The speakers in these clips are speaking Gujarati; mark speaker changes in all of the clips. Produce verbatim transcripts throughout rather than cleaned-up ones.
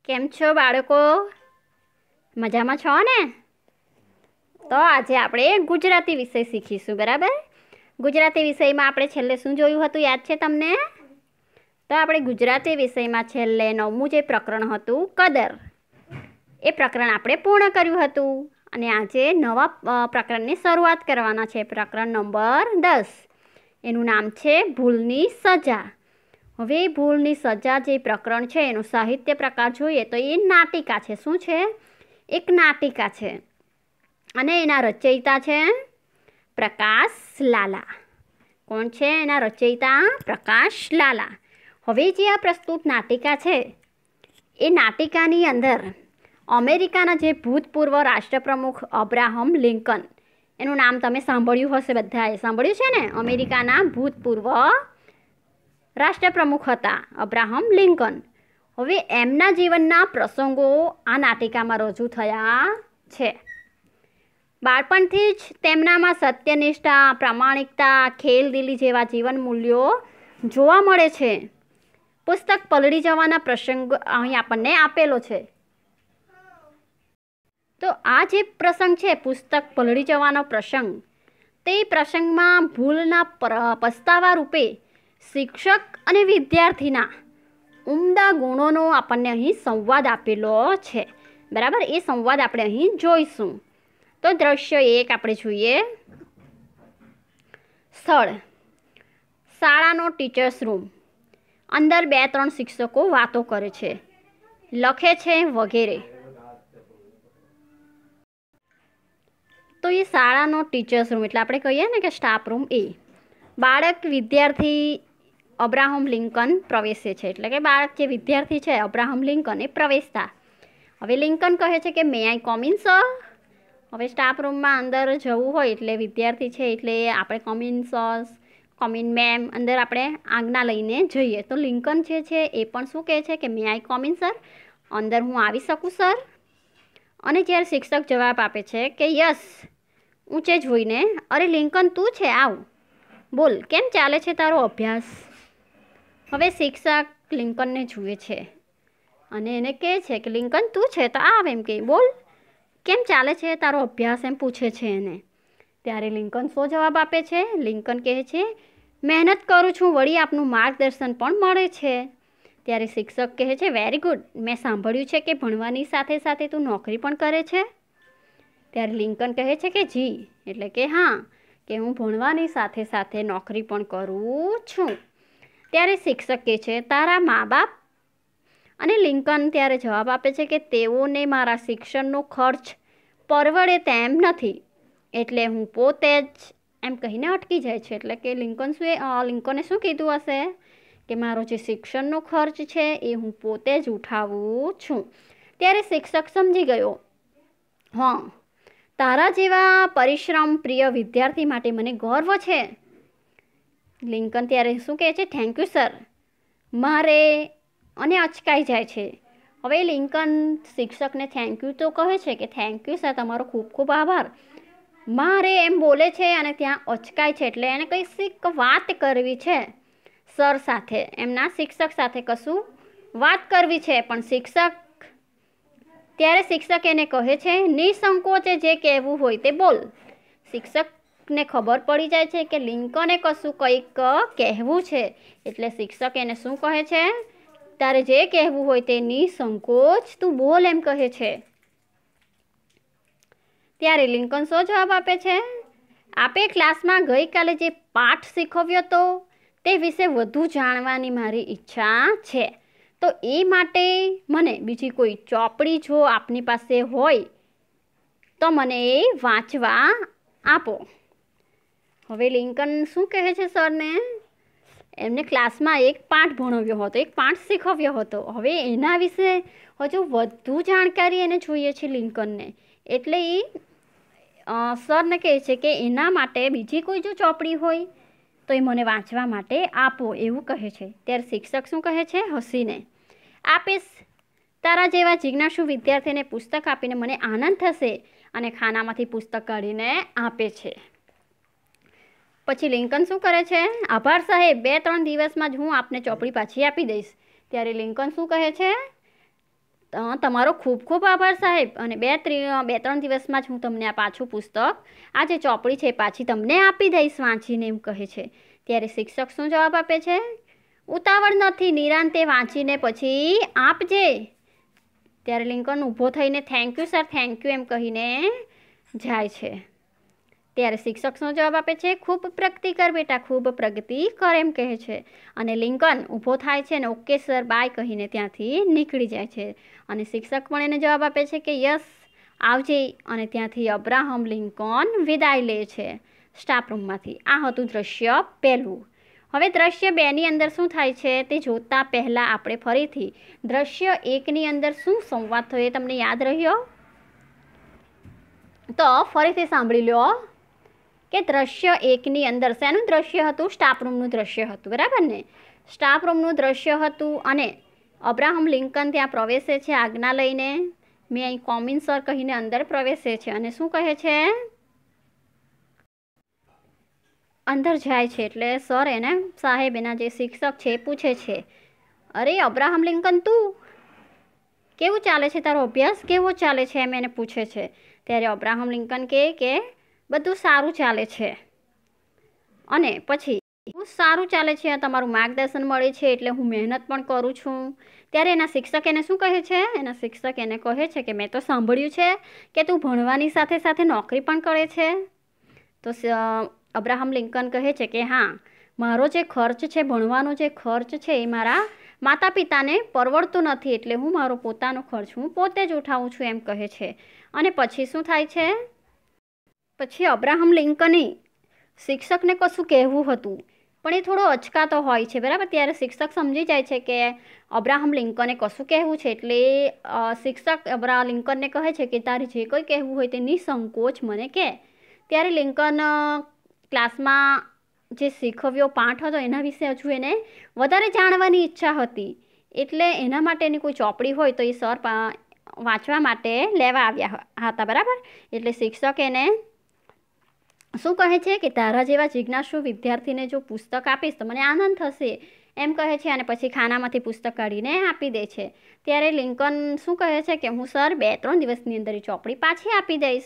Speaker 1: કેમ છો બાળકો? મજામાં છો ને? તો આજે આપણે ગુજરાતી વિષય શીખીશું, બરાબર? ગુજરાતી વિષયમાં આપણે છેલ્લે શું જોયું હતું, યાદ છે તમને? તો આપણે ગુજરાતી વિષયમાં છેલ્લે નવમું જે પ્રકરણ હતું કદર, એ પ્રકરણ આપણે પૂર્ણ કર્યું હતું અને આજે નવા પ્રકરણની શરૂઆત કરવાના છે. પ્રકરણ નંબર દસ, એનું નામ છે ભૂલની સજા. હવે ભૂલની સજા જે પ્રકરણ છે એનો સાહિત્ય પ્રકાર જોઈએ તો એ નાટિકા છે. શું છે? એક નાટિકા છે અને એના રચયિતા છે પ્રકાશ લાલા. કોણ છે એના રચયિતા? પ્રકાશ લાલા. હવે જે આ પ્રસ્તુત નાટિકા છે એ નાટિકાની અંદર અમેરિકાના જે ભૂતપૂર્વ રાષ્ટ્રપ્રમુખ અબ્રાહમ લિંકન, એનું નામ તમે સાંભળ્યું હશે, બધાએ સાંભળ્યું છે ને? અમેરિકાના ભૂતપૂર્વ રાષ્ટ્રપ્રમુખ હતા અબ્રાહમ લિંકન. હવે એમના જીવનના પ્રસંગો આ નાટિકામાં રજૂ થયા છે. બાળપણથી જ તેમનામાં સત્યનિષ્ઠા, પ્રામાણિકતા, ખેલદિલી જેવા જીવન મૂલ્યો જોવા મળે છે. પુસ્તક પલળી જવાના પ્રસંગ અહીં આપણને આપેલો છે. તો આ જે પ્રસંગ છે, પુસ્તક પલળી જવાનો પ્રસંગ, તે પ્રસંગમાં ભૂલના પસ્તાવા રૂપે શિક્ષક અને વિદ્યાર્થીના ઉમદા ગુણોનો આપણને અહીં સંવાદ આપેલો છે, બરાબર? એ સંવાદ આપણે અહીં જોઈશું. તો દ્રશ્ય એક આપણે જોઈએ. સ્થળ શાળાનો ટીચર્સ રૂમ. અંદર બે ત્રણ શિક્ષકો વાતો કરે છે, લખે છે વગેરે. તો એ શાળાનો ટીચર્સ રૂમ એટલે આપણે કહીએ ને કે સ્ટાફ રૂમ. એ બાળક વિદ્યાર્થી અબ્રાહમ લિંકન પ્રવેશે છે, એટલે કે બાળક જે વિદ્યાર્થી છે અબ્રાહમ લિંકન એ પ્રવેશતા. હવે લિંકન કહે છે કે may I come in sir. હવે સ્ટાફ રૂમમાં અંદર જવું હોય એટલે વિદ્યાર્થી છે એટલે આપણે come in sir, come in ma'am, અંદર આપણે આજ્ઞા લઈને જઈએ. તો લિંકન જે છે એ પણ શું કહે છે કે may I come in sir, અંદર હું આવી શકું સર? અને જ્યારે શિક્ષક જવાબ આપે છે કે યસ, ઊંચે જોઈને, અરે લિંકન તું છે, આવ, બોલ કેમ ચાલે છે તારો અભ્યાસ? હવે શિક્ષક લિંકનને જુએ છે અને એને કહે છે કે લિંકન તું છે તો આવ, એમ કે બોલ કેમ ચાલે છે તારો અભ્યાસ, એમ પૂછે છે એને. ત્યારે લિંકન શું જવાબ આપે છે? લિંકન કહે છે મહેનત કરું છું, વળી આપનું માર્ગદર્શન પણ મળે છે. ત્યારે શિક્ષક કહે છે વેરી ગુડ, મેં સાંભળ્યું છે કે ભણવાની સાથે સાથે તું નોકરી પણ કરે છે. ત્યારે લિંકન કહે છે કે જી, એટલે કે હા, કે હું ભણવાની સાથે સાથે નોકરી પણ કરું છું. ત્યારે શિક્ષક કહે છે તારા મા બાપ? અને લિંકન ત્યારે જવાબ આપે છે કે તેઓને મારા શિક્ષણનો ખર્ચ પરવડે તેમ નથી, એટલે હું પોતે જ, એમ કહીને અટકી જાય છે. એટલે કે લિંકન શું લિંકને શું કીધું હશે કે મારો જે શિક્ષણનો ખર્ચ છે એ હું પોતે જ ઉઠાવું છું. ત્યારે શિક્ષક સમજી ગયો, હા, તારા જેવા પરિશ્રમ પ્રિય વિદ્યાર્થી માટે મને ગર્વ છે. લિંકન ત્યારે શું કહે છે? Thank you sir. મારે, અને અચકાઈ જાય છે. હવે લિંકન શિક્ષકને થેન્ક યુ તો કહે છે કે થેન્ક યુ સર, તમારો ખૂબ ખૂબ આભાર. મારે એમ બોલે છે અને ત્યાં અચકાય છે, એટલે એને કંઈક વાત કરવી છે સર સાથે, એમના શિક્ષક સાથે કશું વાત કરવી છે. પણ શિક્ષક, ત્યારે શિક્ષક એને કહે છે નિસંકોચે જે કહેવું હોય તે બોલ. શિક્ષકને ખબર પડી જાય છે કે લિંકને કશું કંઈક કહેવું છે, એટલે શિક્ષક એને શું કહે છે? તારે જે કહેવું હોય તે નિસંકોચ તું બોલ, એમ કહે છે. ત્યારે લિંકન શું જવાબ આપે છે? આપે ક્લાસમાં ગઈકાલે જે પાઠ શીખવ્યો હતો તે વિશે વધુ જાણવાની મારી ઈચ્છા છે, તો એ માટે મને બીજી કોઈ ચોપડી જો આપની પાસે હોય તો મને એ વાંચવા આપો. હવે લિંકન શું કહે છે સરને? એમને ક્લાસમાં એક પાઠ ભણાવ્યો હતો, એક પાઠ શીખવ્યો હતો. હવે એના વિશે હજુ વધુ જાણકારી એને જોઈએ છે લિંકનને, એટલે એ સરને કહે છે કે એના માટે બીજી કોઈ જો ચોપડી હોય તો એ મને વાંચવા માટે આપો, એવું કહે છે. ત્યારે શિક્ષક શું કહે છે હસીને? આપીશ, તારા જેવા જિજ્ઞાસુ વિદ્યાર્થીને પુસ્તક આપીને મને આનંદ થશે. અને ખાનામાંથી પુસ્તક કાઢીને આપે છે. પછી લિંકન શું કરે છે? આભાર સાહેબ, બે ત્રણ દિવસમાં જ હું આપને ચોપડી પાછી આપી દઈશ. ત્યારે લિંકન શું કહે છે? તમારો ખૂબ ખૂબ આભાર સાહેબ, અને બે ત્રણ બે ત્રણ દિવસમાં જ હું તમને આ પાછું પુસ્તક, આ જે ચોપડી છે પાછી તમને આપી દઈશ વાંચીને, એમ કહે છે. ત્યારે શિક્ષક શું જવાબ આપે છે? ઉતાવળ નથી, નિરાંતે વાંચીને પછી આપજે. ત્યારે લિંકન ઊભો થઈને thank you sir, thank you એમ કહીને જાય છે. ત્યારે શિક્ષક શું જવાબ આપે છે? ખૂબ પ્રગતિ કર બેટા, ખૂબ પ્રગતિ કર એમ કહે છે. અને લિંકન ઊભો થાય છે અને ઓકે સર બાય કહીને ત્યાંથી નીકળી જાય છે. અને શિક્ષક પણ એને જવાબ આપે છે કે યસ આવજે, અને ત્યાંથી અબ્રાહમ લિંકન વિદાય લે છે સ્ટાફ રૂમમાંથી. આ હતું દ્રશ્ય પહેલું. હવે દ્રશ્ય બેની અંદર શું થાય છે તે જોતાં પહેલાં આપણે ફરીથી દ્રશ્ય એકની અંદર શું સંવાદ થયો એ તમને યાદ રહ્યો? તો ફરીથી સાંભળી લો કે દ્રશ્ય એકની અંદર શેનું દ્રશ્ય હતું? સ્ટાફ રૂમનું દ્રશ્ય હતું, બરાબર ને? સ્ટાફ રૂમનું દ્રશ્ય હતું અને અબ્રાહમ લિંકન ત્યાં પ્રવેશે છે આજ્ઞા લઈને. મેં અહીં કોમિન સર કહીને અંદર પ્રવેશે છે અને શું કહે છે? અંદર જાય છે એટલે સર એને, સાહેબ એના જે શિક્ષક છે એ પૂછે છે, અરે અબ્રાહમ લિંકન તું કેવું ચાલે છે, તારો અભ્યાસ કેવો ચાલે છે એમ એને પૂછે છે. ત્યારે અબ્રાહમ લિંકન કહે કે બધું સારું ચાલે છે, અને પછી સારું ચાલે છે, તમારું માર્ગદર્શન મળે છે એટલે હું મહેનત પણ કરું છું. ત્યારે એના શિક્ષક એને શું કહે છે? એના શિક્ષક એને કહે છે કે મેં તો સાંભળ્યું છે કે તું ભણવાની સાથે સાથે નોકરી પણ કરે છે. તો અબ્રાહમ લિંકન કહે છે કે હા, મારો જે ખર્ચ છે, ભણવાનો જે ખર્ચ છે એ મારા માતા પિતાને પરવડતો નથી, એટલે હું મારો પોતાનો ખર્ચ હું પોતે જ ઉઠાવું છું એમ કહે છે. અને પછી શું થાય છે? પછી અબ્રાહમ લિંકને શિક્ષકને કશું કહેવું હતું પણ એ થોડો અચકાતો હોય છે, બરાબર? ત્યારે શિક્ષક સમજી જાય છે કે અબ્રાહમ લિંકને કશું કહેવું છે, એટલે શિક્ષક અબ્રાહમ લિંકનને કહે છે કે તારે જે કંઈ કહેવું હોય તે નિસંકોચ મને કહે. ત્યારે લિંકન ક્લાસમાં જે શીખવ્યો પાઠ હતો એના વિશે હજુ એને વધારે જાણવાની ઈચ્છા હતી, એટલે એના માટેની કોઈ ચોપડી હોય તો એ સર વાંચવા માટે લેવા આવ્યા હતા, બરાબર? એટલે શિક્ષક એને શું કહે છે કે તારા જેવા જિજ્ઞાસુ વિદ્યાર્થીને જો પુસ્તક આપીશ તો મને આનંદ થશે એમ કહે છે. અને પછી ખાનામાંથી પુસ્તક કાઢીને આપી દે છે. ત્યારે લિંકન શું કહે છે કે હું સર બે ત્રણ દિવસની અંદર એ ચોપડી પાછી આપી દઈશ.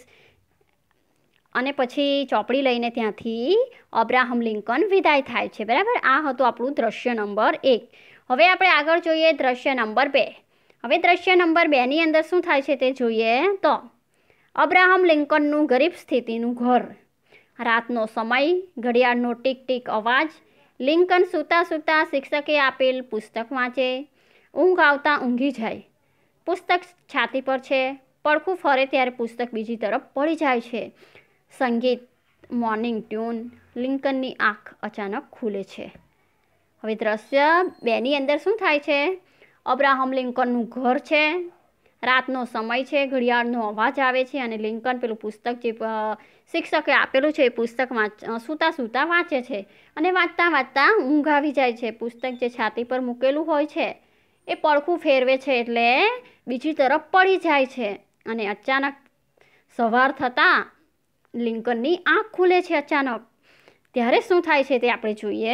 Speaker 1: અને પછી ચોપડી લઈને ત્યાંથી અબ્રાહમ લિંકન વિદાય થાય છે, બરાબર? આ હતું આપણું દ્રશ્ય નંબર એક. હવે આપણે આગળ જોઈએ દ્રશ્ય નંબર બે. હવે દ્રશ્ય નંબર બેની અંદર શું થાય છે તે જોઈએ તો અબ્રાહમ લિંકનનું ગરીબ સ્થિતિનું ઘર. રાતનો સમય, ઘડિયાળનો ટીક ટીક અવાજ. લિંકન સૂતા સૂતા શિક્ષકે આપેલ પુસ્તક વાંચે, ઊંઘ આવતા ઊંઘી જાય. પુસ્તક છાતી પર છે, પડખું ફરે ત્યારે પુસ્તક બીજી તરફ પડી જાય છે. સંગીત, મોર્નિંગ ટ્યુન. લિંકનની આંખ અચાનક ખુલે છે. હવે દ્રશ્ય બેની અંદર શું થાય છે? અબ્રાહમ લિંકનનું ઘર છે, રાતનો સમય છે, ઘડિયાળનો અવાજ આવે છે અને લિંકન પેલું પુસ્તક જે શિક્ષકે આપેલું છે એ પુસ્તક વાંચ સૂતા સૂતા વાંચે છે અને વાંચતા વાંચતા ઊંઘ આવી જાય છે. પુસ્તક જે છાતી પર મૂકેલું હોય છે એ પડખું ફેરવે છે એટલે બીજી તરફ પડી જાય છે. અને અચાનક સવાર થતાં લિંકનની આંખ ખુલે છે અચાનક. ત્યારે શું થાય છે તે આપણે જોઈએ.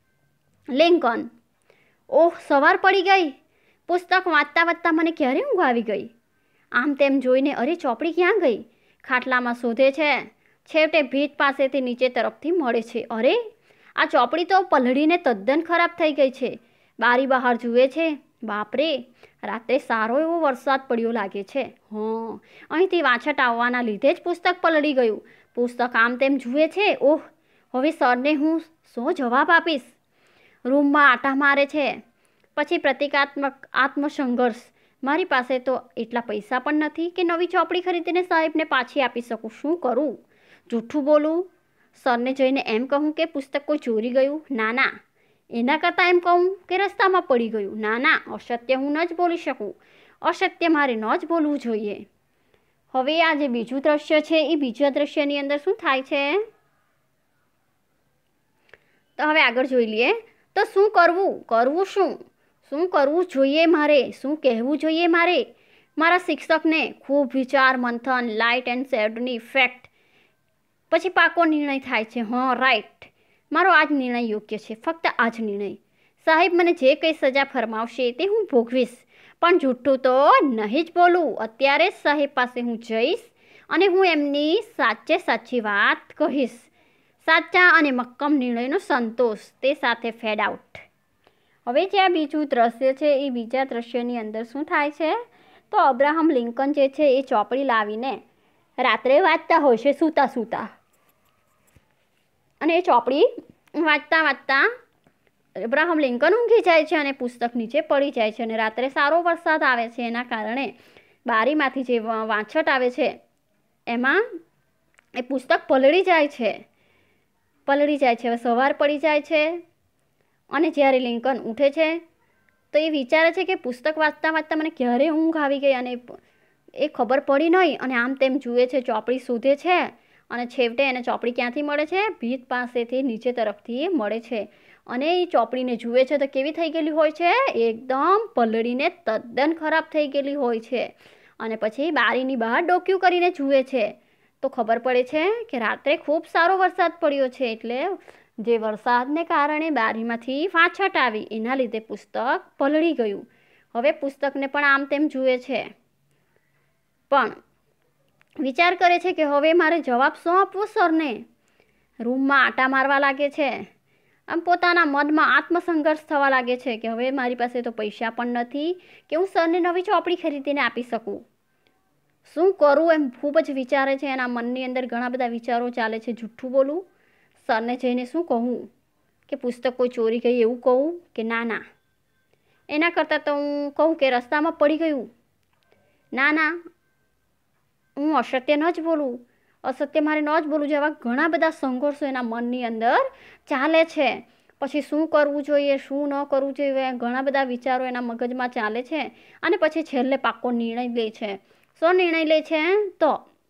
Speaker 1: લિંકન, ઓહ સવાર પડી ગઈ, પુસ્તક વાંચતા વાંચતા મને ક્યારે ઊંઘ આવી ગઈ. આમ તેમ જોઈને અરે ચોપડી ક્યાં ગઈ? ખાટલામાં શોધે છે, છેવટે ભીત પાસેથી નીચે તરફથી મળે છે. અરે આ ચોપડી તો પલળીને તદ્દન ખરાબ થઈ ગઈ છે. બારી બહાર જુએ છે, બાપરે રાત્રે સારો એવો વરસાદ પડ્યો લાગે છે. હં, અહીંથી વાછટ આવવાના લીધે જ પુસ્તક પલળી ગયું. પુસ્તક આમ તેમ જુએ છે, ઓહ હવે સરને હું શું જવાબ આપીશ? રૂમમાં આટા મારે છે. પછી પ્રતિકાત્મક આત્મસંઘર્ષ, મારી પાસે તો એટલા પૈસા પણ નથી કે નવી ચોપડી ખરીદીને સાહેબને પાછી આપી શકું. શું કરું? જૂઠું બોલું? સરને જઈને એમ કહું કે પુસ્તક કોઈ ચોરી ગયું? ના ના. એના કરતાં એમ કહું કે રસ્તામાં પડી ગયું? ના ના, અસત્ય હું ન જ બોલી શકું. અસત્ય મારે ન જ બોલવું જોઈએ. હવે આ જે બીજું દ્રશ્ય છે એ બીજા દ્રશ્યની અંદર શું થાય છે તો હવે આગળ જોઈ લઈએ. તો શું કરવું? કરવું શું? શું કરવું જોઈએ મારે? શું કહેવું જોઈએ મારે? મારા શિક્ષકને ખૂબ વિચાર મંથન, લાઇટ એન્ડ શેડની ઇફેક્ટ. પછી પાકો નિર્ણય થાય છે. હં રાઈટ, મારો આ જ નિર્ણય યોગ્ય છે, ફક્ત આ જ નિર્ણય. સાહેબ મને જે કંઈ સજા ફરમાવશે તે હું ભોગવીશ, પણ જૂઠું તો નહીં જ બોલું. અત્યારે જ સાહેબ પાસે હું જઈશ અને હું એમની સાચે સાચી વાત કહીશ. સાચા અને મક્કમ નિર્ણયનો સંતોષ તે સાથે ફેડ આઉટ. હવે જે આ બીજું દ્રશ્ય છે એ બીજા દ્રશ્યની અંદર શું થાય છે તો અબ્રાહમ લિંકન જે છે એ ચોપડી લાવીને રાત્રે વાંચતા હોય છે સૂતા સૂતા. અને એ ચોપડી વાંચતા વાંચતા અબ્રાહમ લિંકન ઊંઘી જાય છે અને પુસ્તક નીચે પડી જાય છે. અને રાત્રે સારો વરસાદ આવે છે એના કારણે બારીમાંથી જે વાંછટ આવે છે એમાં એ પુસ્તક પલળી જાય છે પલળી જાય છે હવે સવાર પડી જાય છે. અને જ્યારે લિંકન ઉઠે છે તો એ વિચારે છે કે પુસ્તક વાંચતા વાંચતા મને ક્યારે ઊંઘ આવી ગઈ અને એ ખબર પડી નહીં. અને આમ તેમ જુએ છે, ચોપડી શોધે છે અને છેવટે એને ચોપડી ક્યાંથી મળે છે? ભીત પાસેથી નીચે તરફથી મળે છે. અને એ ચોપડીને જુએ છે તો કેવી થઈ ગયેલી હોય છે? એકદમ પલળીને તદ્દન ખરાબ થઈ ગયેલી હોય છે. અને પછી બારીની બહાર ડોક્યું કરીને જુએ છે તો ખબર પડે છે કે રાત્રે ખૂબ સારો વરસાદ પડ્યો છે. એટલે જે વરસાદને કારણે બારીમાંથી વાછટ આવી એના લીધે પુસ્તક પલળી ગયું. હવે પુસ્તકને પણ આમ તેમ જુએ છે પણ વિચાર કરે છે કે હવે મારે જવાબ શું આપવો સરને. રૂમમાં આટા મારવા લાગે છે. આમ પોતાના મનમાં આત્મસંઘર્ષ થવા લાગે છે કે હવે મારી પાસે તો પૈસા પણ નથી કે હું સરને નવી ચોપડી ખરીદીને આપી શકું. શું કરું એમ ખૂબ જ વિચારે છે. એના મનની અંદર ઘણા બધા વિચારો ચાલે છે. જૂઠું બોલું, સરને જઈને શું કહું કે પુસ્તક કોઈ ચોરી ગઈ એવું કહું કે ના ના એના કરતાં તો હું કહું કે રસ્તામાં પડી ગયું. ના ના હું અસત્ય ન જ બોલું, અસત્ય મારે ન જ બોલું. જેવા ઘણા બધા સંઘર્ષો એના મનની અંદર ચાલે છે. પછી શું કરવું જોઈએ, શું ન કરવું જોઈએ, ઘણા બધા વિચારો એના મગજમાં ચાલે છે. અને પછી છેલ્લે પાક્કો નિર્ણય લે છે. શું નિર્ણય લે છે તો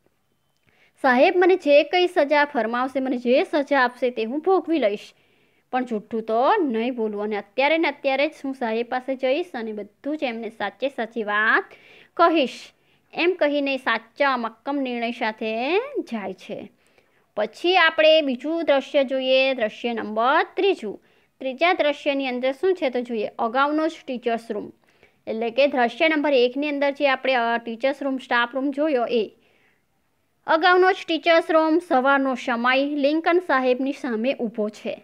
Speaker 1: સાહેબ મને જે કંઈ સજા ફરમાવશે, મને જે સજા આપશે તે હું ભોગવી લઈશ પણ જૂઠું તો નહીં બોલું. અને અત્યારે ને અત્યારે જ હું સાહેબ પાસે જઈશ અને બધું જ એમને સાચે સાચી વાત કહીશ એમ કહીને સાચા મક્કમ નિર્ણય સાથે જાય છે. પછી આપણે બીજું દ્રશ્ય જોઈએ, દ્રશ્ય નંબર ત્રીજું. ત્રીજા દ્રશ્યની અંદર શું છે તો જોઈએ અગાઉનો જ ટીચર્સ રૂમ. એટલે કે દ્રશ્ય નંબર એકની અંદર જે આપણે ટીચર્સ રૂમ સ્ટાફ રૂમ જોયો એ અગાઉનો જ ટીચર્સ રૂમ. સવારનો સમય, લિંકન સાહેબની સામે ઊભો છે.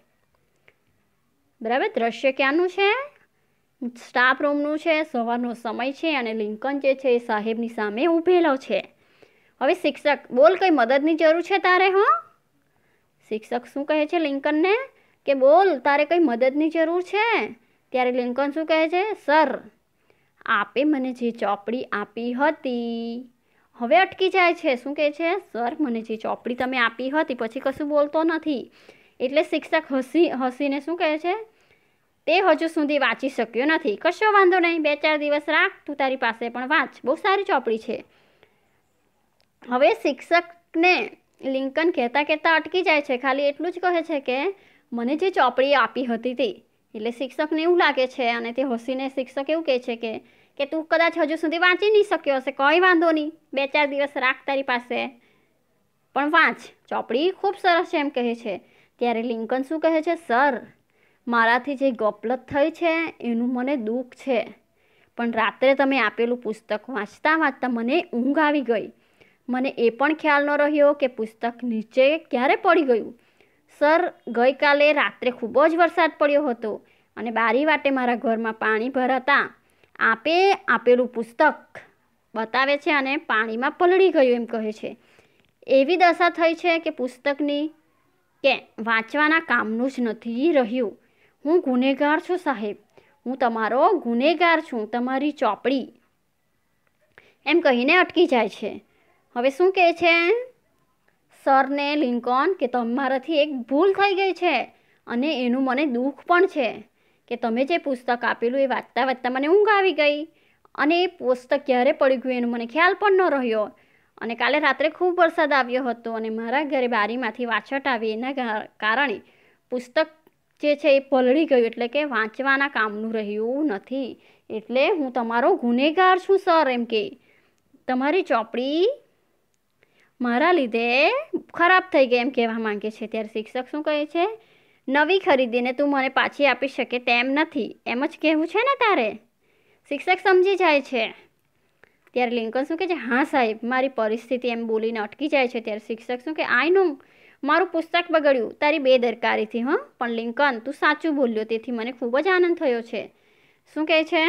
Speaker 1: બરાબર, દ્રશ્ય ક્યાંનું છે? સ્ટાફ રૂમનું છે. સવારનો સમય છે અને લિંકન જે છે એ સાહેબની સામે ઊભેલો છે. હવે શિક્ષક બોલ કંઈ મદદની જરૂર છે તારે? હં શિક્ષક શું કહે છે લિંકનને કે બોલ તારે કંઈ મદદની જરૂર છે? ત્યારે લિંકન શું કહે છે? સર આપે મને જે ચોપડી આપી હતી. હવે અટકી જાય છે. શું કહે છે? સર મને જે ચોપડી તમે આપી હતી. પછી કશું બોલતો નથી. એટલે શિક્ષક હસી હસીને શું કહે છે? તે હજુ સુધી વાંચી શક્યો નથી. કશો વાંધો નહીં, બે ચાર દિવસ રાખ, તું તારી પાસે પણ વાંચ, બહુ સારી ચોપડી છે. હવે શિક્ષકને લિંકન કહેતા કહેતા અટકી જાય છે. ખાલી એટલું જ કહે છે કે મને જે ચોપડી આપી હતી તે. એટલે શિક્ષકને એવું લાગે છે અને તે હસીને શિક્ષક એવું કહે છે કે કે તું કદાચ હજુ સુધી વાંચી નહીં શક્યો હશે, કંઈ વાંધો નહીં, બે ચાર દિવસ રાખ તારી પાસે પણ વાંચ, ચોપડી ખૂબ સરસ છે એમ કહે છે. ત્યારે લિંકન શું કહે છે? સર મારાથી જે ગફલત થઈ છે એનું મને દુઃખ છે પણ રાત્રે તમે આપેલું પુસ્તક વાંચતા વાંચતા મને ઊંઘ આવી ગઈ. મને એ પણ ખ્યાલ ન રહ્યો કે પુસ્તક નીચે ક્યારે પડી ગયું. સર ગઈકાલે રાત્રે ખૂબ જ વરસાદ પડ્યો હતો અને બારી વાટે મારા ઘરમાં પાણી ભરાતા આપે આપેલું પુસ્તક બતાવે છે અને પાણીમાં પલળી ગયું એમ કહે છે. એવી દશા થઈ છે કે પુસ્તકની કે વાંચવાના કામનું જ નથી રહ્યું. હું ગુનેગાર છું સાહેબ, હું તમારો ગુનેગાર છું, તમારી ચોપડી એમ કહીને અટકી જાય છે. હવે શું કહે છે સરને લિંકન કે તમારાથી એક ભૂલ થઈ ગઈ છે અને એનું મને દુઃખ પણ છે કે તમે જે પુસ્તક આપેલું એ વાંચતા વાંચતા મને ઊંઘ આવી ગઈ અને એ પુસ્તક ક્યારે પડી ગયું એનું મને ખ્યાલ પણ ન રહ્યો અને કાલે રાત્રે ખૂબ વરસાદ આવ્યો હતો અને મારા ઘરે બારીમાંથી વાછટ આવી એના કારણે પુસ્તક જે છે એ પલળી ગયું એટલે કે વાંચવાના કામનું રહ્યું નથી. એટલે હું તમારો ગુનેગાર છું સર એમ કે તમારી ચોપડી મારા લીધે ખરાબ થઈ ગઈ એમ કહેવા માંગે છે. ત્યારે શિક્ષક શું કહે છે? નવી ખરીદીને તું મને પાછી આપી શકે તેમ નથી, એમ જ કહેવું છે ને તારે? શિક્ષક સમજી જાય છે. ત્યારે લિંકન શું કહે છે, હા સાહેબ, મારી પરિસ્થિતિ એમ બોલીને અટકી જાય છે. ત્યારે શિક્ષક શું કે, આઈ નો, મારું પુસ્તક બગડ્યું તારી બેદરકારીથી. હં પણ લિંકન, તું સાચું બોલ્યો, તેથી મને ખૂબ જ આનંદ થયો છે. શું કહે છે,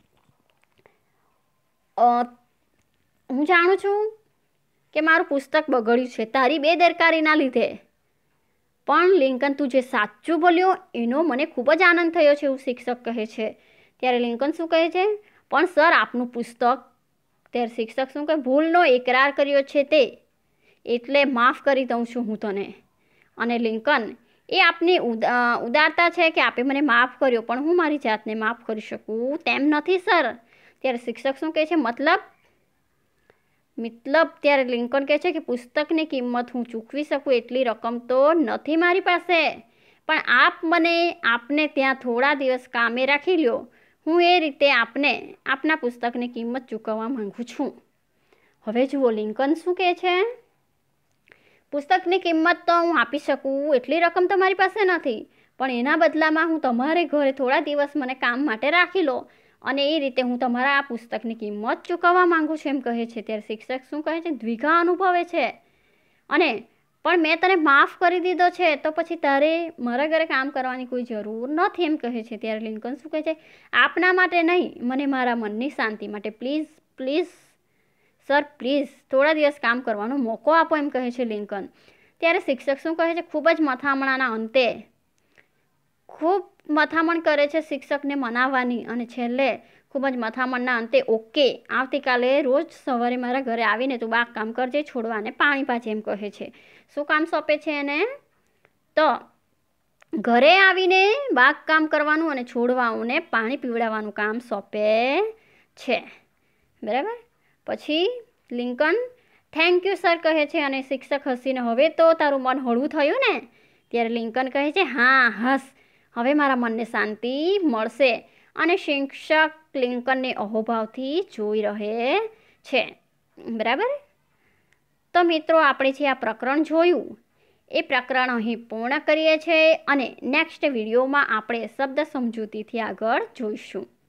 Speaker 1: હું જાણું છું કે મારું પુસ્તક બગડ્યું છે તારી બેદરકારીના લીધે, પણ લિંકન તું જે સાચું બોલ્યો એનો મને ખૂબ જ આનંદ થયો છે, એવું શિક્ષક કહે છે. ત્યારે લિંકન શું કહે છે, પણ સર આપનું પુસ્તક. ત્યારે શિક્ષક શું કહે, ભૂલનો એકરાર કર્યો છે તે, એટલે માફ કરી દઉં છું હું તને. અને લિંકન, એ આપની ઉદારતા છે કે આપે મને માફ કર્યો, પણ હું મારી જાતને માફ કરી શકું તેમ નથી સર. ત્યારે શિક્ષક શું કહે છે, મતલબ મતલબ ત્યારે લિંકન કહે છે કે પુસ્તકની કિંમત હું ચૂકવી શકું એટલી રકમ તો નથી મારી પાસે, પણ આપ મને આપને ત્યાં થોડા દિવસ કામે રાખી લ્યો. હું એ રીતે આપને આપના પુસ્તકની કિંમત ચૂકવવા માંગુ છું. હવે જુઓ લિંકન શું કહે છે, પુસ્તકની કિંમત તો હું આપી શકું એટલી રકમ તો મારી પાસે નથી, પણ એના બદલામાં હું તમારે ઘરે થોડા દિવસ મને કામ માટે રાખી લો, અને એ રીતે હું તમારા આ પુસ્તકની કિંમત ચૂકવવા માંગુ છું એમ કહે છે. ત્યારે શિક્ષક શું કહે છે, દ્વિધા અનુભવે છે. અને પણ મેં તને માફ કરી દીધો છે, તો પછી તારે મારા ઘરે કામ કરવાની કોઈ જરૂર નથી એમ કહે છે. ત્યારે લિંકન શું કહે છે, આપના માટે નહીં, મને મારા મનની શાંતિ માટે પ્લીઝ પ્લીઝ સર પ્લીઝ થોડા દિવસ કામ કરવાનો મોકો આપો એમ કહે છે લિંકન. ત્યારે શિક્ષક શું કહે છે, ખૂબ જ મથામણાના અંતે ખૂબ મથામણ કરે છે શિક્ષકને મનાવવાની, અને છેલ્લે ખૂબ જ મથામણના અંતે, ઓકે, આવતીકાલે રોજ સવારે મારા ઘરે આવીને તું બાગ કામ કરજે, છોડવાને પાણી પાજે એમ કહે છે. શું કામ સોંપે છે એને, તો ઘરે આવીને બાગ કામ કરવાનું અને છોડવાઓને પાણી પીવડાવવાનું કામ સોંપે છે. બરાબર. પછી લિંકન થેન્ક યુ સર કહે છે, અને શિક્ષક હસીને, હવે તો તારું મન હળવું થયું ને. ત્યારે લિંકન કહે છે, હા હસ, હવે મારા મનને શાંતિ મળશે. અને શિક્ષક લિંકનને અહોભાવથી જોઈ રહે છે. બરાબર. તો મિત્રો, આપણે જે આ પ્રકરણ જોયું એ પ્રકરણ અહીં પૂર્ણ કરીએ છીએ, અને નેક્સ્ટ વિડીયોમાં આપણે શબ્દ સમજૂતીથી આગળ જોઈશું.